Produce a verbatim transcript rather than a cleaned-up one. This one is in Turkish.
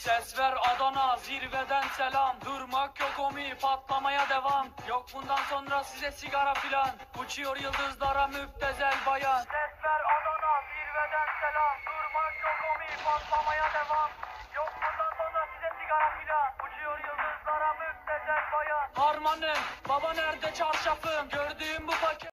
Ses ver Adana, zirveden selam. Durmak yok omi, patlamaya devam. Yok bundan sonra size sigara filan. Uçuyor yıldızlara müptezel bayan. Ses ver Adana, zirveden selam. Durmak yok omi, patlamaya devam. Yok bundan sonra size sigara filan. Uçuyor yıldızlara müptezel bayan. Harmanım, baba nerede çarşafım? Gördüğüm bu paket